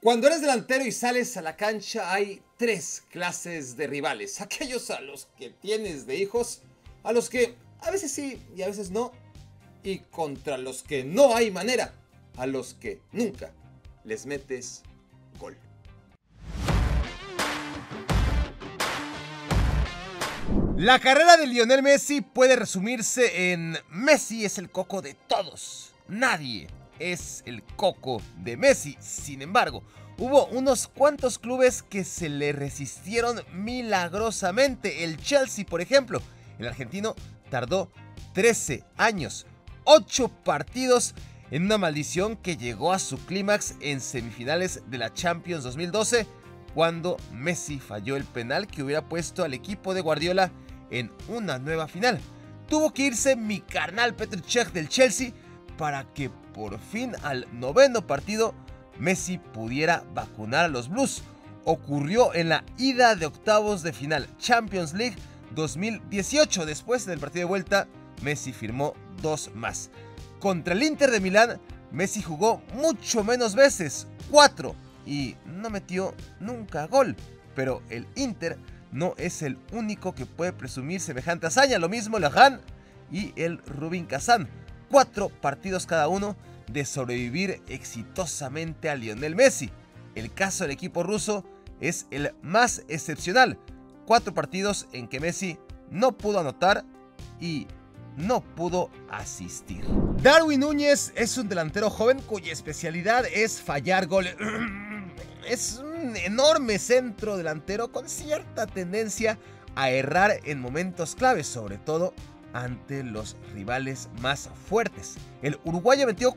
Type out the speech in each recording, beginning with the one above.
Cuando eres delantero y sales a la cancha hay tres clases de rivales. Aquellos a los que tienes de hijos, a los que a veces sí y a veces no, y contra los que no hay manera, a los que nunca les metes gol. La carrera de Lionel Messi puede resumirse en: Messi es el coco de todos, nadie es el coco de Messi. Sin embargo, hubo unos cuantos clubes que se le resistieron milagrosamente. El Chelsea, por ejemplo. El argentino tardó 13 años, 8 partidos en una maldición que llegó a su clímax en semifinales de la Champions 2012, cuando Messi falló el penal que hubiera puesto al equipo de Guardiola en una nueva final. Tuvo que irse mi carnal Petr Cech del Chelsea para que por fin al noveno partido Messi pudiera vacunar a los Blues. Ocurrió en la ida de octavos de final Champions League 2018. Después del partido de vuelta, Messi firmó 2 más. Contra el Inter de Milán, Messi jugó mucho menos veces, 4, y no metió nunca gol. Pero el Inter no es el único que puede presumir semejante hazaña. Lo mismo Lahan y el Rubin Kazan. 4 partidos cada uno de sobrevivir exitosamente a Lionel Messi. El caso del equipo ruso es el más excepcional. 4 partidos en que Messi no pudo anotar y no pudo asistir. Darwin Núñez es un delantero joven cuya especialidad es fallar goles. Es un enorme centro delantero con cierta tendencia a errar en momentos claves, sobre todo ante los rivales más fuertes. El uruguayo metió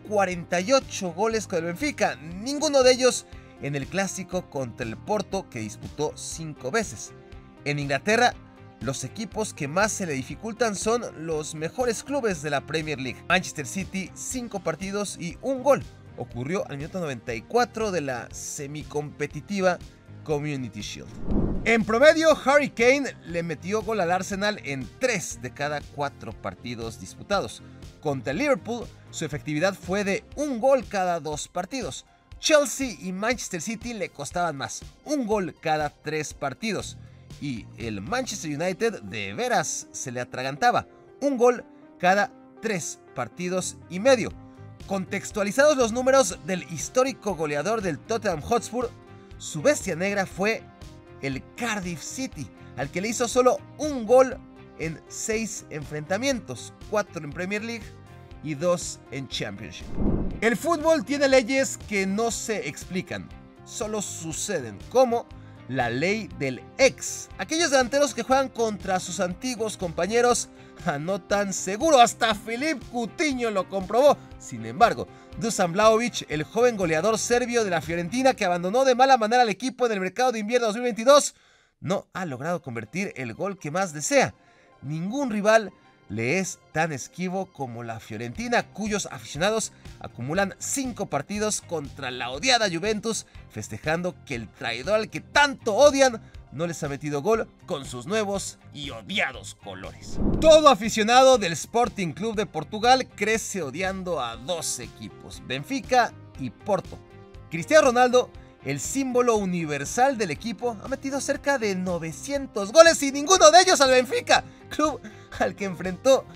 48 goles con el Benfica, ninguno de ellos en el clásico contra el Porto, que disputó 5 veces. En Inglaterra, los equipos que más se le dificultan son los mejores clubes de la Premier League. Manchester City, 5 partidos y 1 gol. Ocurrió al minuto 94 de la semicompetitiva Community Shield. En promedio, Harry Kane le metió gol al Arsenal en 3 de cada 4 partidos disputados. Contra el Liverpool, su efectividad fue de 1 gol cada 2 partidos. Chelsea y Manchester City le costaban más, 1 gol cada 3 partidos. Y el Manchester United de veras se le atragantaba, 1 gol cada 3 partidos y medio. Contextualizados los números del histórico goleador del Tottenham Hotspur, su bestia negra fue el Cardiff City, al que le hizo solo 1 gol en 6 enfrentamientos, 4 en Premier League y 2 en Championship. El fútbol tiene leyes que no se explican, solo suceden, como la ley del ex. Aquellos delanteros que juegan contra sus antiguos compañeros anotan seguro. Hasta Philippe Coutinho lo comprobó. Sin embargo, Dusan Vlahovic, el joven goleador serbio de la Fiorentina que abandonó de mala manera al equipo en el mercado de invierno 2022, no ha logrado convertir el gol que más desea. Ningún rival le es tan esquivo como la Fiorentina, cuyos aficionados acumulan 5 partidos contra la odiada Juventus, festejando que el traidor al que tanto odian no les ha metido gol con sus nuevos y odiados colores. Todo aficionado del Sporting Club de Portugal crece odiando a 2 equipos, Benfica y Porto. Cristiano Ronaldo, el símbolo universal del equipo, ha metido cerca de 900 goles y ninguno de ellos al Benfica, club al que enfrentó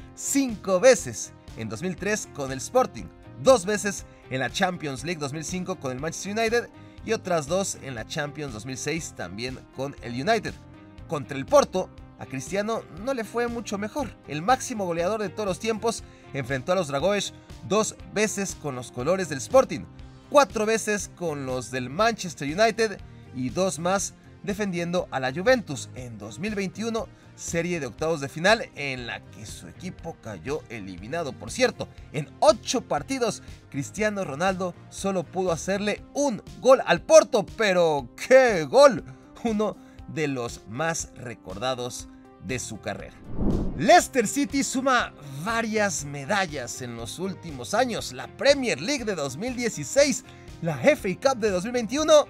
5 veces: en 2003 con el Sporting, 2 veces en la Champions League 2005 con el Manchester United y otras 2 en la Champions 2006 también con el United. Contra el Porto, a Cristiano no le fue mucho mejor. El máximo goleador de todos los tiempos enfrentó a los Dragões 2 veces con los colores del Sporting, 4 veces con los del Manchester United y 2 más defendiendo a la Juventus. En 2021, serie de octavos de final en la que su equipo cayó eliminado. Por cierto, en 8 partidos, Cristiano Ronaldo solo pudo hacerle 1 gol al Porto, pero ¡qué gol! Uno de los más recordados de su carrera. Leicester City suma varias medallas en los últimos años: la Premier League de 2016, la FA Cup de 2021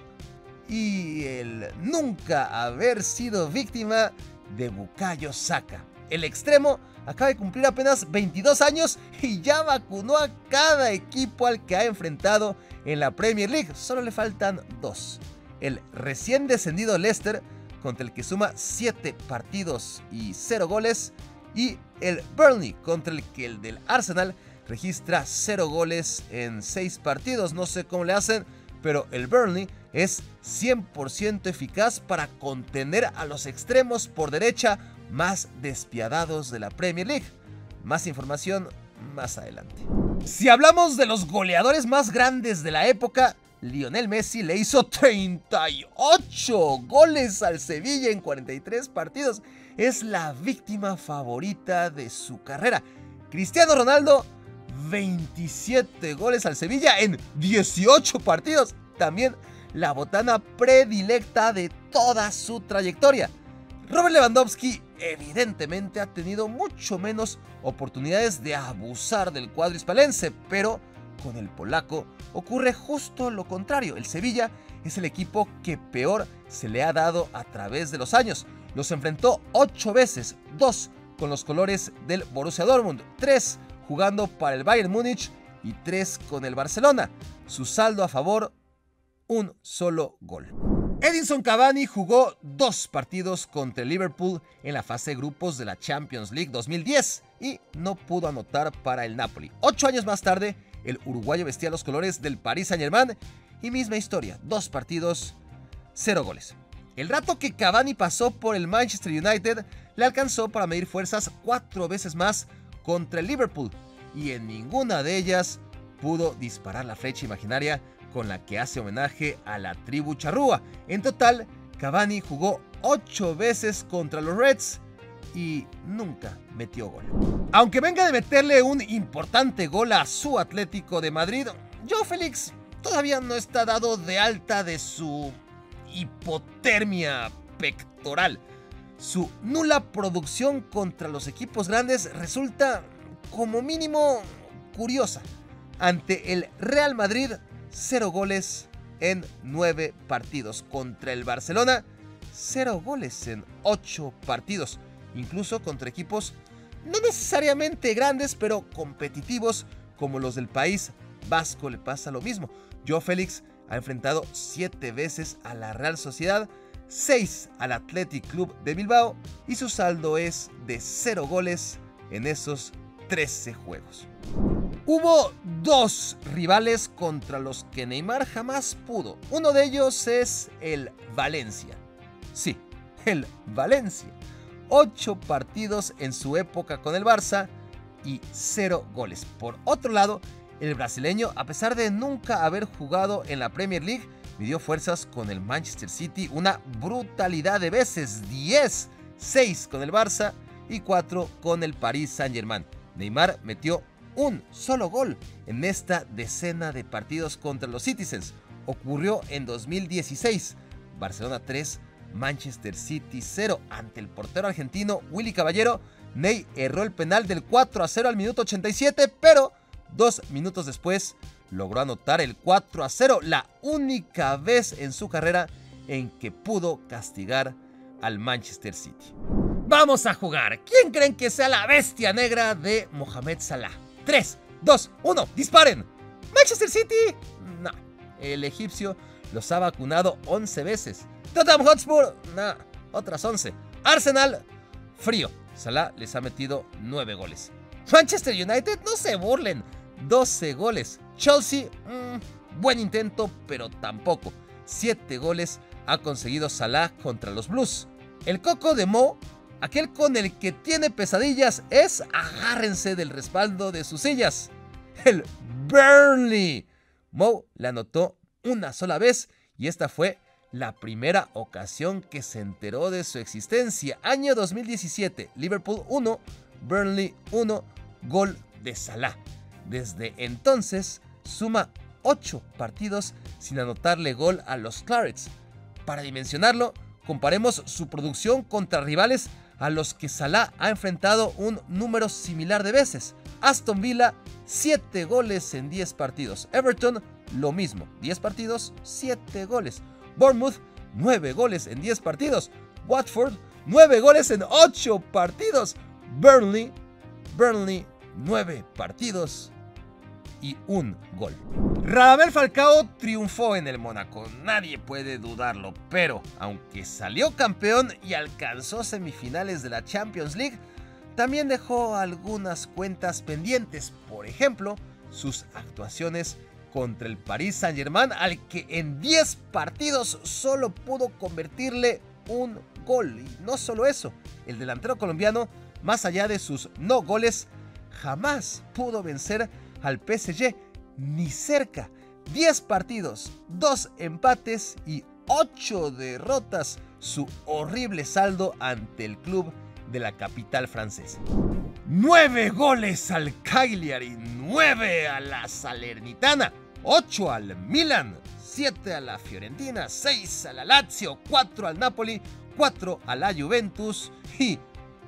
y el nunca haber sido víctima de Bukayo Saka. El extremo acaba de cumplir apenas 22 años y ya vacunó a cada equipo al que ha enfrentado en la Premier League. Solo le faltan 2. El recién descendido Leicester, contra el que suma 7 partidos y 0 goles, y el Burnley, contra el que el del Arsenal registra 0 goles en 6 partidos. No sé cómo le hacen, pero el Burnley es 100% eficaz para contener a los extremos por derecha más despiadados de la Premier League. Más información más adelante. Si hablamos de los goleadores más grandes de la época, Lionel Messi le hizo 38 goles al Sevilla en 43 partidos. Es la víctima favorita de su carrera. Cristiano Ronaldo, 27 goles al Sevilla en 18 partidos. También la botana predilecta de toda su trayectoria. Robert Lewandowski evidentemente ha tenido mucho menos oportunidades de abusar del cuadro hispalense, pero con el polaco ocurre justo lo contrario. El Sevilla es el equipo que peor se le ha dado a través de los años. Los enfrentó 8 veces, 2 con los colores del Borussia Dortmund, 3 jugando para el Bayern Múnich y 3 con el Barcelona. Su saldo a favor, un solo gol. Edinson Cavani jugó 2 partidos contra el Liverpool en la fase de grupos de la Champions League 2010 y no pudo anotar para el Napoli. 8 años más tarde, el uruguayo vestía los colores del Paris Saint-Germain y misma historia, 2 partidos, 0 goles. El rato que Cavani pasó por el Manchester United le alcanzó para medir fuerzas 4 veces más contra el Liverpool y en ninguna de ellas pudo disparar la flecha imaginaria con la que hace homenaje a la tribu charrúa. En total, Cavani jugó 8 veces contra los Reds y nunca metió gol. Aunque venga de meterle un importante gol a su Atlético de Madrid, Joao Félix todavía no está dado de alta de su hipotermia pectoral. Su nula producción contra los equipos grandes resulta como mínimo curiosa. Ante el Real Madrid, 0 goles en 9 partidos. Contra el Barcelona, 0 goles en 8 partidos. Incluso contra equipos no necesariamente grandes, pero competitivos como los del País Vasco le pasa lo mismo. Joao Félix ha enfrentado 7 veces a la Real Sociedad, 6 al Athletic Club de Bilbao y su saldo es de 0 goles en esos 13 juegos. Hubo 2 rivales contra los que Neymar jamás pudo. Uno de ellos es el Valencia. Sí, el Valencia. 8 partidos en su época con el Barça y 0 goles. Por otro lado, el brasileño, a pesar de nunca haber jugado en la Premier League, midió fuerzas con el Manchester City una brutalidad de veces. 10, 6 con el Barça y 4 con el Paris Saint-Germain. Neymar metió un solo gol en esta decena de partidos contra los Citizens. Ocurrió en 2016. Barcelona 3, Manchester City 0. Ante el portero argentino Willy Caballero, Ney erró el penal del 4-0 al minuto 87, pero 2 minutos después logró anotar el 4-0, la única vez en su carrera en que pudo castigar al Manchester City. Vamos a jugar. ¿Quién creen que sea la bestia negra de Mohamed Salah? 3, 2, 1, disparen. ¿Manchester City? No, el egipcio los ha vacunado 11 veces. Tottenham Hotspur, no, otras 11. Arsenal, frío. Salah les ha metido 9 goles. Manchester United, no se burlen, 12 goles. Chelsea, buen intento, pero tampoco. 7 goles ha conseguido Salah contra los Blues. El coco de Mo, aquel con el que tiene pesadillas, es agárrense del respaldo de sus sillas. El Burnley. Mo le anotó una sola vez y esta fue la primera ocasión que se enteró de su existencia. Año 2017, Liverpool 1, Burnley 1, gol de Salah. Desde entonces suma 8 partidos sin anotarle gol a los Clarets. Para dimensionarlo, comparemos su producción contra rivales a los que Salah ha enfrentado un número similar de veces. Aston Villa, 7 goles en 10 partidos. Everton, lo mismo, 10 partidos, 7 goles. Bournemouth, 9 goles en 10 partidos. Watford, 9 goles en 8 partidos. Burnley, Burnley 9 partidos y 1 gol. Radamel Falcao triunfó en el Mónaco, nadie puede dudarlo, pero aunque salió campeón y alcanzó semifinales de la Champions League, también dejó algunas cuentas pendientes, por ejemplo, sus actuaciones contra el Paris Saint-Germain, al que en 10 partidos solo pudo convertirle un gol. Y no solo eso, el delantero colombiano, más allá de sus no goles, jamás pudo vencer al PSG, ni cerca. 10 partidos, 2 empates y 8 derrotas, su horrible saldo ante el club de la capital francesa. 9 goles al Cagliari, 9 a la Salernitana, 8 al Milan, 7 a la Fiorentina, 6 a la Lazio, 4 al Napoli, 4 a la Juventus y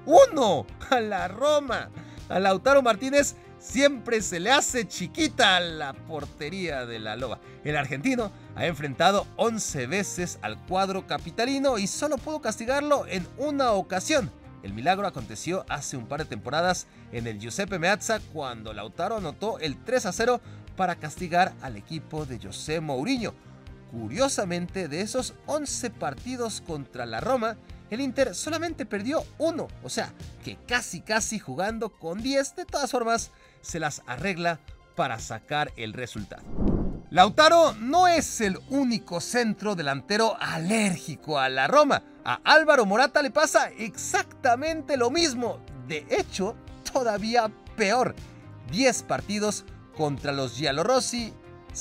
1 a la Roma. A Lautaro Martínez siempre se le hace chiquita la portería de la Loba. El argentino ha enfrentado 11 veces al cuadro capitalino y solo pudo castigarlo en una ocasión. El milagro aconteció hace un par de temporadas en el Giuseppe Meazza, cuando Lautaro anotó el 3-0 para castigar al equipo de José Mourinho. Curiosamente, de esos 11 partidos contra la Roma, el Inter solamente perdió 1, o sea, que casi jugando con 10, de todas formas, se las arregla para sacar el resultado. Lautaro no es el único centro delantero alérgico a la Roma. A Álvaro Morata le pasa exactamente lo mismo. De hecho, todavía peor. 10 partidos contra los giallorossi,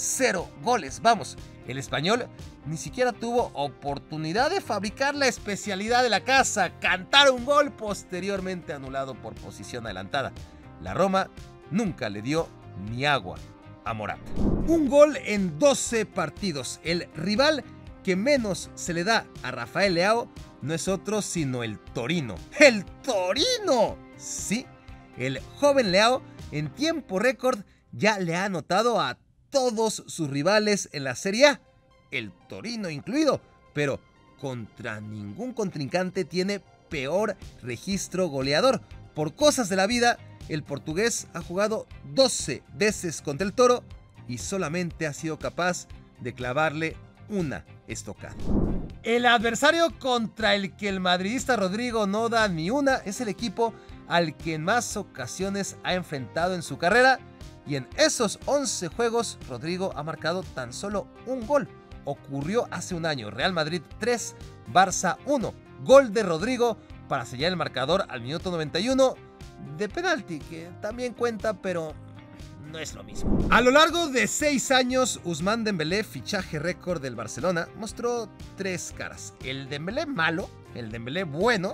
0 goles. Vamos, el español ni siquiera tuvo oportunidad de fabricar la especialidad de la casa, cantar un gol posteriormente anulado por posición adelantada. La Roma nunca le dio ni agua a Morata. Un gol en 12 partidos. El rival que menos se le da a Rafael Leao no es otro sino el Torino. ¡El Torino! Sí, el joven Leao en tiempo récord ya le ha anotado a todos sus rivales en la Serie A, el Torino incluido, pero contra ningún contrincante tiene peor registro goleador. Por cosas de la vida, el portugués ha jugado 12 veces contra el Toro y solamente ha sido capaz de clavarle una estocada. El adversario contra el que el madridista Rodrigo no da ni una es el equipo al que en más ocasiones ha enfrentado en su carrera, y en esos 11 juegos Rodrigo ha marcado tan solo un gol. Ocurrió hace un año, Real Madrid 3, Barça 1. Gol de Rodrigo para sellar el marcador al minuto 91 de penalti, que también cuenta, pero no es lo mismo. A lo largo de 6 años, Ousmane Dembélé, fichaje récord del Barcelona, mostró 3 caras. El Dembélé malo, el Dembélé bueno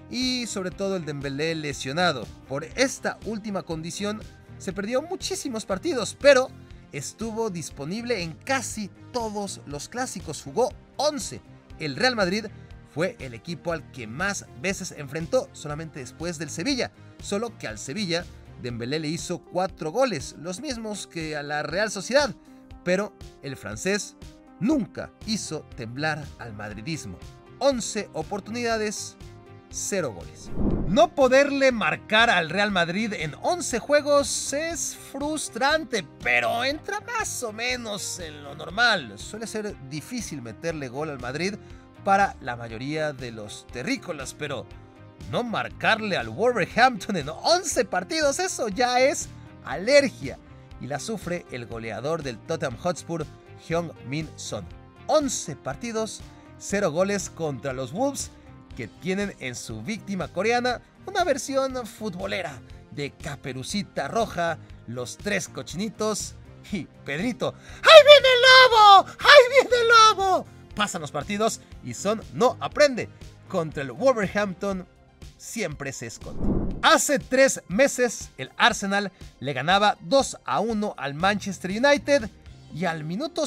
y sobre todo el Dembélé lesionado. Por esta última condición se perdió muchísimos partidos, pero estuvo disponible en casi todos los clásicos, jugó 11. El Real Madrid fue el equipo al que más veces enfrentó, solamente después del Sevilla, solo que al Sevilla Dembélé le hizo 4 goles, los mismos que a la Real Sociedad, pero el francés nunca hizo temblar al madridismo. 11 oportunidades, 0 goles. No poderle marcar al Real Madrid en 11 juegos es frustrante, pero entra más o menos en lo normal. Suele ser difícil meterle gol al Madrid para la mayoría de los terrícolas, pero no marcarle al Wolverhampton en 11 partidos, eso ya es alergia. Y la sufre el goleador del Tottenham Hotspur, Heung-min Son. 11 partidos, 0 goles contra los Wolves, que tienen en su víctima coreana una versión futbolera de Caperucita Roja, Los Tres Cochinitos y Pedrito. ¡Ahí viene el lobo! ¡Ahí viene el lobo! Pasan los partidos y Son no aprende. Contra el Wolverhampton siempre se esconde. Hace 3 meses el Arsenal le ganaba 2-1 al Manchester United y al minuto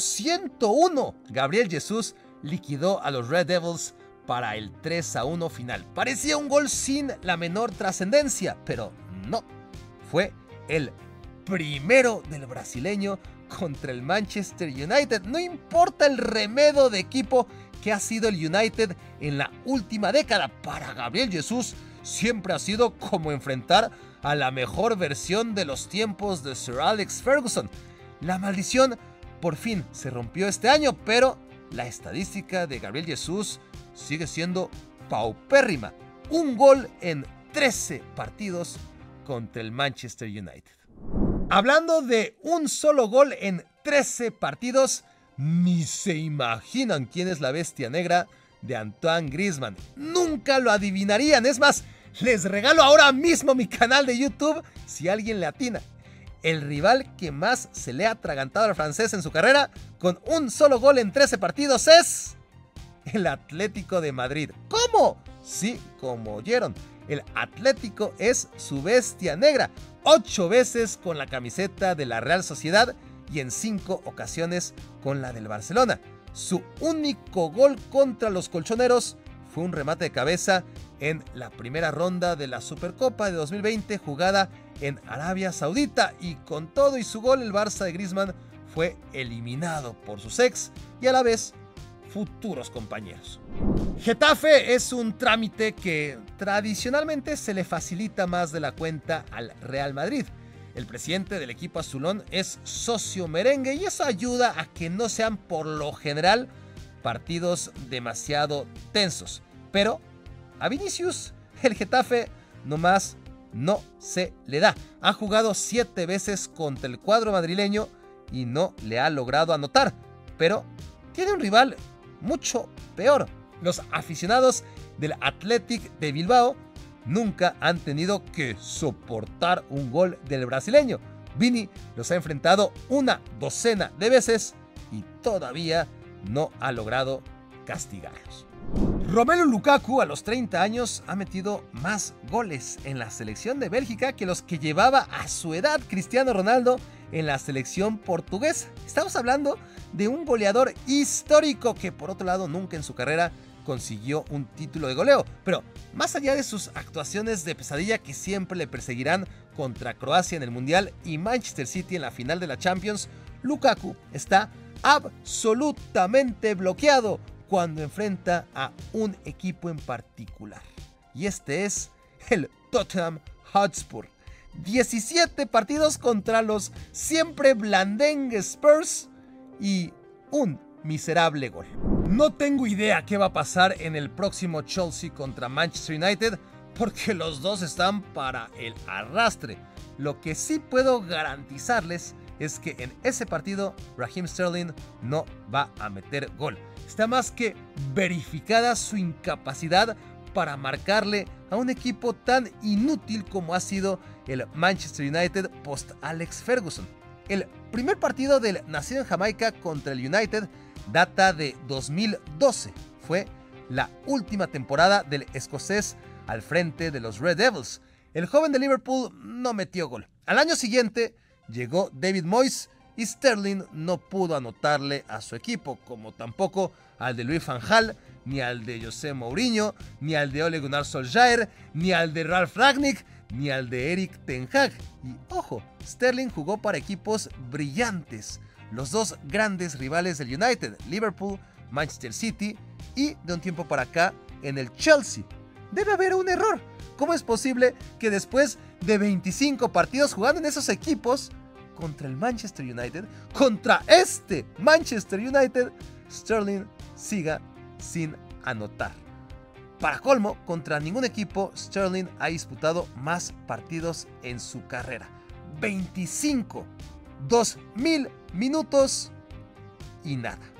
101 Gabriel Jesús liquidó a los Red Devils para el 3-1 final. Parecía un gol sin la menor trascendencia, pero no. Fue el primero del brasileño contra el Manchester United. No importa el remedo de equipo que ha sido el United en la última década, para Gabriel Jesús siempre ha sido como enfrentar a la mejor versión de los tiempos de Sir Alex Ferguson. La maldición por fin se rompió este año, pero la estadística de Gabriel Jesús sigue siendo paupérrima. Un gol en 13 partidos contra el Manchester United. Hablando de un solo gol en 13 partidos, ni se imaginan quién es la bestia negra de Antoine Griezmann. Nunca lo adivinarían. Es más, les regalo ahora mismo mi canal de YouTube si alguien le atina. El rival que más se le ha atragantado al francés en su carrera con un solo gol en 13 partidos es el Atlético de Madrid. ¿Cómo? Sí, como oyeron. El Atlético es su bestia negra. 8 veces con la camiseta de la Real Sociedad y en 5 ocasiones con la del Barcelona. Su único gol contra los colchoneros fue un remate de cabeza en la primera ronda de la Supercopa de 2020 jugada en Arabia Saudita, y con todo y su gol el Barça de Griezmann fue eliminado por sus ex y a la vez futuros compañeros. Getafe es un trámite que tradicionalmente se le facilita más de la cuenta al Real Madrid. El presidente del equipo azulón es socio merengue y eso ayuda a que no sean por lo general partidos demasiado tensos. Pero a Vinicius el Getafe nomás no se le da. Ha jugado 7 veces contra el cuadro madrileño y no le ha logrado anotar. Pero tiene un rival mucho peor. Los aficionados del Athletic de Bilbao nunca han tenido que soportar un gol del brasileño. Vini los ha enfrentado una docena de veces y todavía no ha logrado castigarlos. Romelu Lukaku a los 30 años ha metido más goles en la selección de Bélgica que los que llevaba a su edad Cristiano Ronaldo en la selección portuguesa. Estamos hablando de un goleador histórico que por otro lado nunca en su carrera consiguió un título de goleo. Pero más allá de sus actuaciones de pesadilla que siempre le perseguirán contra Croacia en el Mundial y Manchester City en la final de la Champions, Lukaku está absolutamente bloqueado cuando enfrenta a un equipo en particular. Y este es el Tottenham Hotspur. 17 partidos contra los siempre blandengues Spurs y un miserable gol. No tengo idea qué va a pasar en el próximo Chelsea contra Manchester United porque los dos están para el arrastre. Lo que sí puedo garantizarles es que en ese partido Raheem Sterling no va a meter gol. Está más que verificada su incapacidad para marcarle a un equipo tan inútil como ha sido el Manchester United post Alex Ferguson. El primer partido del nacido en Jamaica contra el United data de 2012. Fue la última temporada del escocés al frente de los Red Devils. El joven de Liverpool no metió gol. Al año siguiente llegó David Moyes y Sterling no pudo anotarle a su equipo, como tampoco al de Louis van Gaal, ni al de José Mourinho, ni al de Ole Gunnar Solskjaer, ni al de Ralf Rangnick, ni al de Erik ten Hag. Y ojo, Sterling jugó para equipos brillantes, los dos grandes rivales del United, Liverpool, Manchester City y de un tiempo para acá en el Chelsea. Debe haber un error. ¿Cómo es posible que después de 25 partidos jugando en esos equipos contra el Manchester United, contra este Manchester United, Sterling siga sin anotar? Para colmo, contra ningún equipo Sterling ha disputado más partidos en su carrera. 25, 2000 minutos y nada.